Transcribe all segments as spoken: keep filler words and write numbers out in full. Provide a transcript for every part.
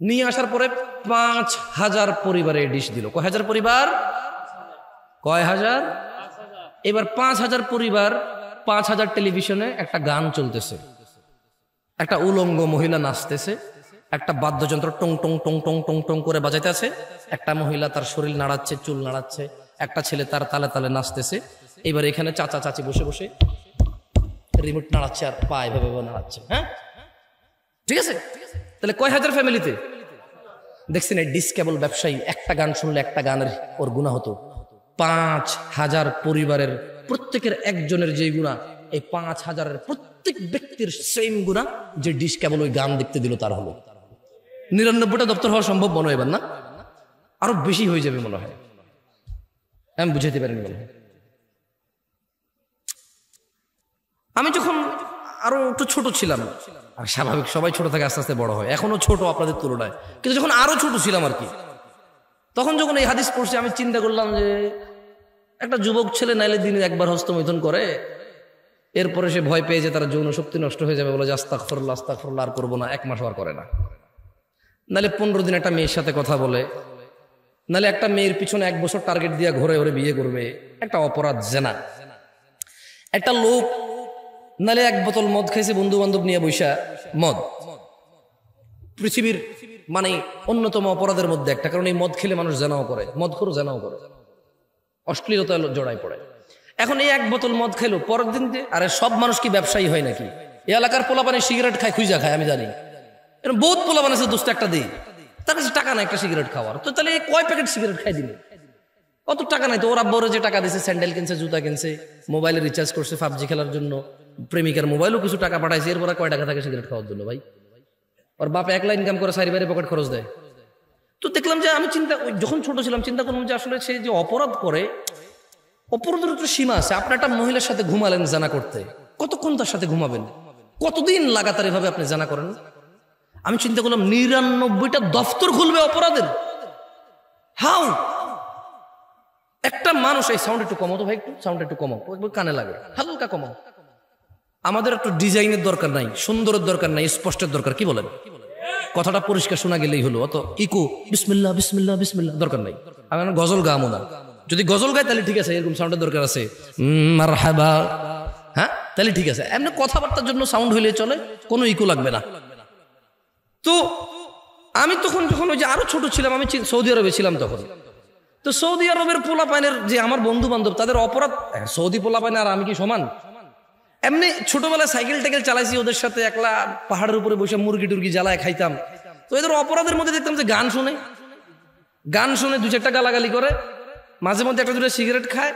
নিয়ে আসার পরে পাঁচ হাজার পরিবারে ডিশ দিল। কয় হাজার পরিবার? কয় হাজার? এবার পাঁচ হাজার পরিবার, পাঁচ হাজার টেলিভিশনে একটা গান চলতেছে, একটা উলঙ্গ মহিলা নাচতেছে, একটা বাদ্যযন্ত্র টং টং টং টং টং টং করে বাজাইতে আছে, একটা মহিলা তার শরীর নাড়াচ্ছে, চুল নাড়াচ্ছে, একটা ছেলে তার তালে তালে নাচতেছে। এবার এখানে চাচা চাচি বসে বসে রিমোট নাড়াচ্ছে আর পা এভাবে নাড়াচ্ছে। হ্যাঁ, ঠিক আছে। তাহলে কয় হাজার ফ্যামিলিতে দেখছেন এই ডিস কেবল ব্যবসায়ী একটা গান শুনলে একটা গানের ওর গুনাহ হতো। পাঁচ হাজার পরিবারের প্রত্যেকের একজনের যে গুনাহ, এই পাঁচ হাজারের প্রত্যেক ব্যক্তির সেম গুনাহ যে ডিস কেবল ওই গান দেখতে দিল তার হলো। নিরানব্বইটা দপ্তর হওয়া সম্ভব মনে হয় না, আরো বেশি হয়ে যাবে মনে হয়। আমি বুঝাইতে পারিনি মনে হয়। আমি যখন আরো একটু ছোট ছিলাম, আর স্বাভাবিক সবাই ছোট থেকে আস্তে আস্তে বড় হয়, এখনো ছোট আপনাদের তুলনায়, কিন্তু যখন আরো ছোট ছিলাম আর কি, তখন যখন এই হাদিস পড়ছি আমি চিন্তা করলাম যে একটা যুবক ছেলে নাইলে দিনে একবার হস্তমৈথুন করে, এরপরে সে ভয় পেয়ে যে তার যৌন শক্তি নষ্ট হয়ে যাবে, বলে যে আস্তাগফিরুল্লাহ আস্তাগফিরুল্লাহ আর করবো না, এক মাস আর করে না। নাহলে পনেরো দিন একটা মেয়ের সাথে কথা বলে, নাহলে একটা মেয়ের পিছনে এক বছর টার্গেট দিয়ে ঘরে ঘরে বিয়ে করবে, একটা অপরাধ জেনা। একটা লোক নাহলে এক বোতল মদ খাইছে বন্ধু বান্ধব নিয়ে বৈশা, মদ পৃথিবীর মানে অন্যতম অপরাধের মধ্যে একটা, কারণ এই মদ খেলে মানুষ জেনাও করে, মদ খোর জেনাও করে, অশ্লীলতা জড়ায় পড়ে। এখন এই এক বোতল মদ খাইলো, পরের দিন আরে সব মানুষ কি ব্যবসায়ী হয় নাকি? এই এলাকার পোলাপানে সিগারেট খায়, খুঁজা খায়, আমি জানি এরকম বহুত পোলাপান আছে, দোস্ত একটা দিই, তার কাছে টাকা নাই একটা সিগারেট খাওয়ার, তো তাহলে কয় প্যাকেট সিগারেট খাই দিলে? অত টাকা নাই তো, ওরা বড় যে টাকা দিছে, স্যান্ডেল কিনছে, জুতা কিনছে, মোবাইলে রিচার্জ করছে পাবজি খেলার জন্য, প্রেমিকার মোবাইলও কিছু টাকা পাঠাইছে, এরপরে কয় টাকা থাকে সিগারেট খাওয়ার জন্য? ভাই ওর বাপ একলা ইনকাম করে সারি বাইরে পকেট খরচ দেয়। তো দেখলাম যে আমি চিন্তা, যখন ছোট ছিলাম চিন্তা করলাম যে আসলে সে যে অপরাধ করে, অপরাধের একটা সীমা আছে। আপনি একটা মহিলার সাথে ঘুমালেন জানা করতে, কতক্ষণ তার সাথে ঘুমাবেন? কতদিন লাগাতার এভাবে আপনি জানা করেন? আমি চিন্তা করলাম নিরানব্বইটা দফতর খুলবে অপরাধের। হাউ একটা মানুষ, এই সাউন্ড একটু কমাও তো ভাই, একটু সাউন্ড একটু কমাও, কানে লাগে, হালকা কমাও। আমাদের একটু ডিজাইনের দরকার নাই, সুন্দরের দরকার নাই, স্পষ্টের দরকার। কি বলেন? কথাটা পরিষ্কার শোনা গেলেই হলো, অত ইকো বিসমিল্লাহ বিসমিল্লাহ বিসমিল্লাহ দরকার নাই। আমি গজল গামো না, যদি গজল গাই তাহলে ঠিক আছে, এরকম সাউন্ডের দরকার আছে, মারহাবা, হ্যাঁ তাহলে ঠিক আছে। এমনি কথাবার্তার জন্য সাউন্ড হইলে চলে, কোনো ইকো লাগবে না। তো আমি তখন যখন ওই যে আরো ছোট ছিলাম, আমি সৌদি আরবে ছিলাম তখন, তো সৌদি আরবের পোলাপাইনের যে আমার বন্ধু বান্ধব, তাদের অপরাধ, সৌদি পোলাপাইন আর আমি কি সমান? এমনি ছোটবেলায় সাইকেল টাইকেল চালাইছি ওদের সাথে, একলা পাহাড়ের উপরে বসে মুরগি টুরগি জ্বালায় খাইতাম। তো এদের অপরাধের মধ্যে দেখতাম যে গান শুনে, গান শুনে দু চারটা গালাগালি করে, মাঝে মধ্যে একটা দুটো সিগারেট খায়,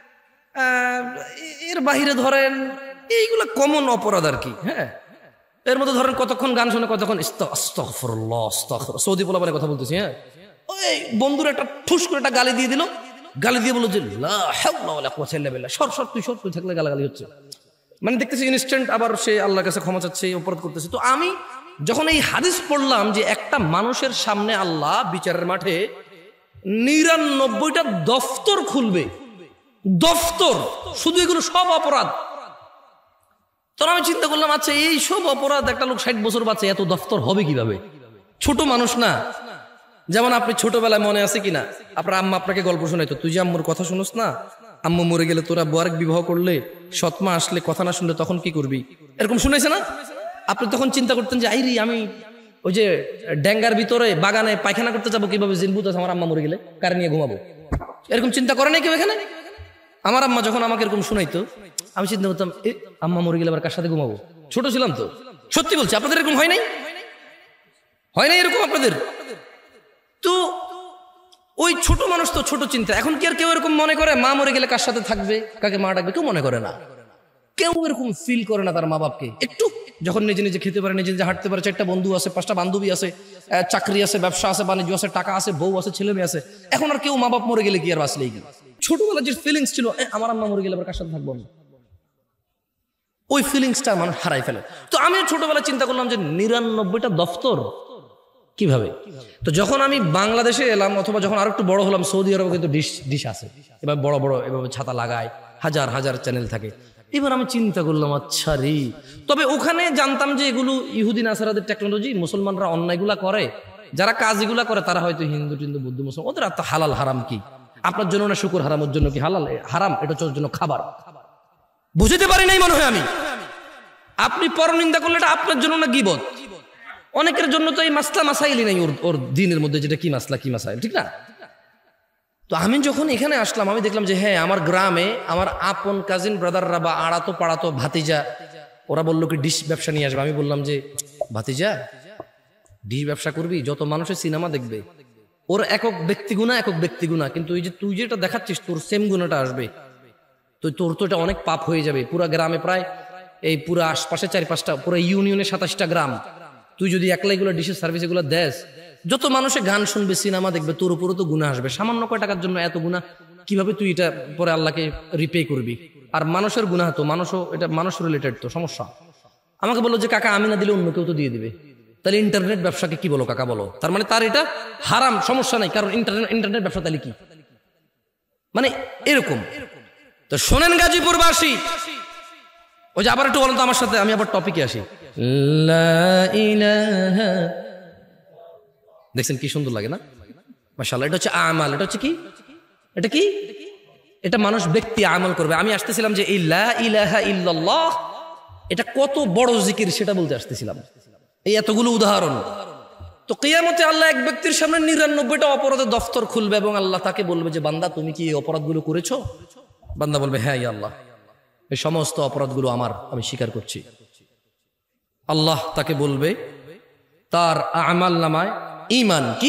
এর বাহিরে ধরেন এইগুলা কমন অপরাধ আর কি। হ্যাঁ, এর মধ্যে ধরেন কতক্ষণ গান শুনে, কতক্ষণ আস্তাগফিরুল্লাহ আস্তাগফিরুল্লাহ, সৌদি পোলাপাইনের কথা বলতেছি। হ্যাঁ, ওই বন্ধুর একটা ঠুস করে একটা গালি দিয়ে দিল, গালি দিয়ে বললো যে লা হাওলা ওয়ালা কুওয়াতা ইল্লা বিল্লাহ, সর সর তুই সর, তুই থাকলে গালাগালি হচ্ছে। মানে দেখতেছি ইনস্ট্যান্ট আবার সে আল্লাহর কাছে ক্ষমা চাচ্ছে, অপরাধ করতেছে। তো আমি যখন এই হাদিস পড়লাম যে একটা মানুষের সামনে আল্লাহ বিচারের মাঠে নিরানব্বইটা দফতর খুলবে, দফতর, শুধু এগুলো সব অপরাধ, তখন আমি চিন্তা করলাম আচ্ছা এই সব অপরাধ একটা লোক ষাট বছর বাঁচে, এত দফতর হবে কিভাবে? ছোট মানুষ না। যেমন আপনি ছোটবেলায় মনে আছে কিনা, আপনার আম্মা আপনাকে গল্প শোনাইতো, তুই যে আম্মুর কথা শুনোস না, আম্মু মরে গেলে তোরা বরেক বিবাহ করলে, সৎমা আসলে কথা না শুনলে তখন কি করবি, এরকম শুনেছে না? আপনি তখন চিন্তা করতেন যে আইরি আমি ওই যে ড্যাঙ্গার ভিতরে বাগানে পায়খানা করতে যাবো, কিভাবে জিনবুত আছে আমার আম্মা মরে গেলে, কারে নিয়ে ঘুমাবো, এরকম চিন্তা করে নাই কেউ এখানে? আমার আম্মা যখন আমাকে এরকম শোনাইতো, আমি চিন্তা করতাম এ আম্মা মরে গেলে আবার কার সাথে ঘুমাবো? ছোট ছিলাম তো, সত্যি বলছি। আপনাদের এরকম হয় নাই? হয় নাই এরকম আপনাদের? তো ওই ছোট মানুষ তো ছোট চিন্তা। এখন কি আর কেউ এরকম মনে করে মা মরে গেলে কার সাথে থাকবে, কাকে মা ডাকবে? কেউ মনে করে না, কেউ এরকম ফিল করে না তার মা বাপকে। একটু যখন নিজে নিজে খেতে পারে, নিজে নিজে হাঁটতে পারে, চারটা বন্ধু আছে, পাঁচটা বান্ধবী আছে, চাকরি আছে, ব্যবসা আছে, বাণিজ্য আছে, টাকা আছে, বউ আছে, ছেলে মেয়ে আছে, এখন আর কেউ মা বাপ মরে গেলে কি আর বাঁচলেই কি? ছোটবেলার যে ফিলিংস ছিল, আমার আম্মা মরে গেলে আবার কার সাথে থাকবো আমি, ওই ফিলিংসটা মানুষ হারাই ফেলে। তো আমি ছোটবেলায় চিন্তা করলাম যে নিরানব্বইটা দফতর কিভাবে? তো যখন আমি বাংলাদেশে এলাম, অথবা যখন আরো একটু বড় হলাম, সৌদি আরবে কিন্তু ডিশ ডিশ আছে, এবার বড় বড় এভাবে ছাতা লাগায়, হাজার হাজার চ্যানেল থাকে। এবার আমি চিন্তা করলাম আচ্ছা রে, তবে ওখানে জানতাম যে এগুলো ইহুদি নাসারাদের টেকনোলজি, মুসলমানরা অন্যায়গুলা করে, যারা কাজগুলা করে তারা হয়তো হিন্দু টিন্দু বৌদ্ধ মুসলমান, ওদের আর তো হালাল হারাম কি? আপনার জন্য না শুকুর হারাম, ওর জন্য কি হালাল হারাম? এটা হচ্ছে ওর জন্য খাবার। বুঝতে পারি নাই মনে হয় আমি। আপনি পরনিন্দা করলে এটা আপনার জন্য না গীবত? অনেকের জন্য তো এই মাসলা মাসাইলই নাই ওর ওর দিনের মধ্যে, যেটা কি মাসলা কি মাসাইল, ঠিক না? তো আমি যখন এখানে আসলাম আমি দেখলাম যে হ্যাঁ, আমার গ্রামে আমার আপন কাজিন ব্রাদাররা বা আড়াতো পাড়াতো ভাতিজা, ওরা বললো কি ডিশ ব্যবসা নিয়ে আসবে। আমি বললাম যে ভাতিজা ডিশ ব্যবসা করবি, যত মানুষের সিনেমা দেখবে, ওর একক ব্যক্তি গুণা একক ব্যক্তি গুণা, কিন্তু ওই যে তুই যেটা দেখাচ্ছিস তোর সেম গুণাটা আসবে, তো তোর তো এটা অনেক পাপ হয়ে যাবে। পুরা গ্রামে প্রায় এই পুরো আশপাশে চারি পাঁচটা পুরো ইউনিয়নে সাতাশটা গ্রাম, তুই যদি একলা এগুলো ডিশের সার্ভিস এগুলো দেস, যত মানুষে গান শুনবে সিনেমা দেখবে, তোর উপরও তো গুনাহ আসবে। সামান্য কয় টাকার জন্য এত গুনাহ কিভাবে তুই এটা পরে আল্লাহকে রিপে করবি? আর মানুষের গুনাহ তো মানুষও, এটা মানুষ রিলেটেড তো সমস্যা। আমাকে বললো যে কাকা আমি না দিলে অন্য কেউ তো দিয়ে দিবে, তাহলে ইন্টারনেট ব্যবসাকে কি বলো কাকা বলো? তার মানে তার এটা হারাম, সমস্যা নাই, কারণ ইন্টারনেট ইন্টারনেট ব্যবসা তাহলে কি মানে এরকম। তো শোনেন গাজীপুরবাসী, ওই যে আবার একটু বলেন তো আমার সাথে, আমি আবার টপিকে আসি। লা ইলাহা, দেখছেন কি সুন্দর লাগে না? মাশাআল্লাহ। এটা হচ্ছে আমাল, এটা হচ্ছে কি, এটা কি, এটা মানুষ ব্যক্তি আমল করবে। আমি আসতেছিলাম যে এই লা ইলাহা ইল্লাল্লাহ এটা কত বড় জিকির সেটা বলতে আসতেছিলাম, এই এতগুলো উদাহরণ। তো কিয়ামতে আল্লাহ এক ব্যক্তির সামনে নিরানব্বইটা অপরাধের দফতর খুলবে এবং আল্লাহ তাকে বলবে যে বান্দা তুমি কি এই অপরাধগুলো করেছো? বান্দা বলবে হ্যাঁ ইয়া আল্লাহ, এই সমস্ত অপরাধগুলো আমার, আমি স্বীকার করছি। আল্লাহ তাকে বলবে তার আমাল নামায় ঈমান, কি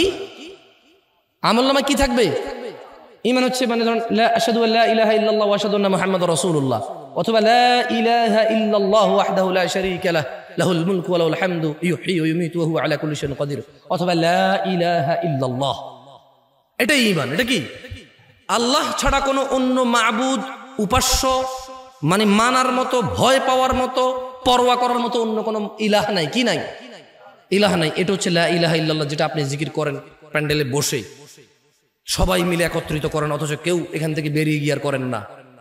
আমল নামায় কি থাকবে? ঈমান হচ্ছে মানে ধরুন লা আশহাদু আল্লা ইলাহা ইল্লাল্লাহ ওয়া আশহাদু আন্না মুহাম্মাদুর রাসূলুল্লাহ, অথবা লা ইলাহা ইল্লাল্লাহু ওয়াহদাহু লা শারীকা লাহু লাহুল মুলকু ওয়া লাহুল হামদু ইউহয়ী ওয়া ইউমীতু ওয়া হুয়া আলা কুল্লি শাইইন কাদির, অথবা লা ইলাহা ইল্লাল্লাহ। এটাই ঈমান। এটা কি? আল্লাহ ছাড়া কোনো অন্য মাবুদ, উপাস্য মানে মানার মতো, ভয় পাওয়ার মতো, পরোয়া করার মতো অন্য কোনো ইলাহ নাই। কি নাই? ইলাহ নাই। এটা হচ্ছে লা ইলাহা ইল্লাল্লাহ, যেটা আপনি জিকির করেন প্যান্ডেলে বসে, সবাই মিলে একত্রিত করেন, অথচ কেউ এখান থেকে বেরিয়ে গিয়ে আর করেন না।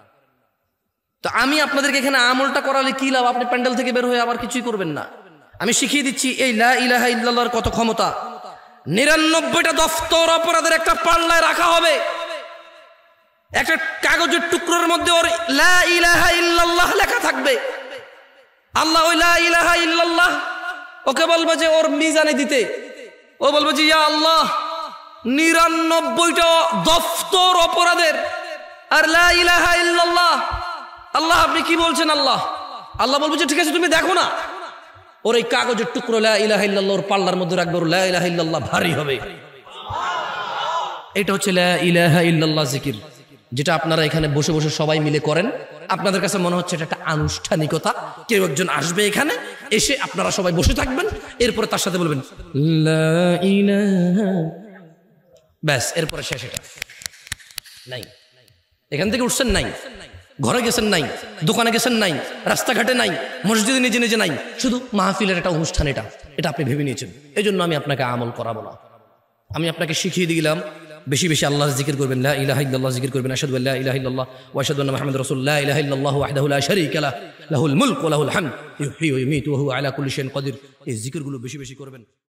তো আমি আপনাদেরকে এখানে আমলটা করালে কি লাভ? আপনি প্যান্ডেল থেকে বের হয়ে আবার কিছুই করবেন না। আমি শিখিয়ে দিচ্ছি এই লা ইলাহা ইল্লাল্লাহর কত ক্ষমতা। নিরানব্বইটা দফতর অপরাধের একটা পাল্লায় রাখা হবে, একটা কাগজের টুকরোর মধ্যে ওর লা ইলাহা ইল্লাল্লাহ লেখা থাকবে। আল্লাহ ওই লা ইলাহা ইল্লাল্লাহ ওকে বলবে যে ওর মিজানে দিতে, ও বলবে যে ইয়া আল্লাহ নিরানব্বইটা দফতর অপরাধের আর লা ইলাহা ইল্লাল্লাহ, আল্লাহ আপনি কি বলছেন? আল্লাহ আল্লাহ বলবে যে ঠিক আছে তুমি দেখো না, ওর এই কাগজের টুকরো লা ইলাহা ইল্লাল্লাহ ওর পাল্লার মধ্যে রাখবে, ওর লা ইলাহা ইল্লাল্লাহ ভারী হবে। এটা হচ্ছে লা ইলাহা ইল্লাল্লাহ জিকির, যেটা আপনারা এখানে বসে বসে সবাই মিলে করেন। আপনাদের কাছে মনে হচ্ছে এটা একটা আনুষ্ঠানিকতা, কেউ একজন আসবে এখানে, এসে আপনারা সবাই বসে থাকবেন, এরপরে তার সাথে বলবেন লা ইলাহা, ব্যাস, এরপরে শেষ। এটা নাই, এখান থেকে উঠছেন নাই, ঘরে গেছেন নাই, দোকানে গেছেন নাই, রাস্তাঘাটে নাই, মসজিদে নিজে নিজে নাই, শুধু মাহফিলের একটা অনুষ্ঠান। এটা এটা আপনি ভেবে নিয়েছেন। এই জন্য আমি আপনাকে আমল করাবো না, আমি আপনাকে শিখিয়ে দিলাম বেশি বেশি আল্লাহ জিকির করবেন, লা ইলাহা ইল্লাল্লাহ জিকির করবেন, আশহাদু আল্লা ইলাহা ইল্লাল্লাহ ওয়া আশহাদু আন্না মুহাম্মাদুর রাসূলুল্লাহ, লা ইলাহা ইল্লাল্লাহু ওয়াহদাহু লা শারীকা লাহু লাহুল মুলকু ওয়া লাহুল হামদু ইউহয়ী ওয়া ইউমীতু ওয়া হুয়া আলা কুল্লি শাইইন কাদির। এই জিকিরগুলো বেশি বেশি করবেন।